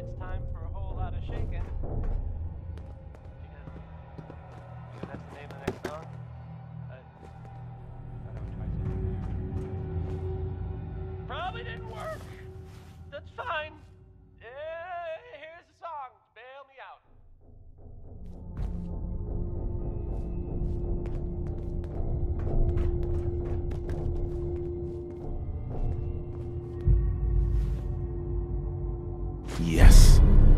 it's time for a whole lot of shaking. Because that's the name of the next song. I thought I would try something there. Probably didn't work. That's fine. Here's the song. Bail me out. Yes.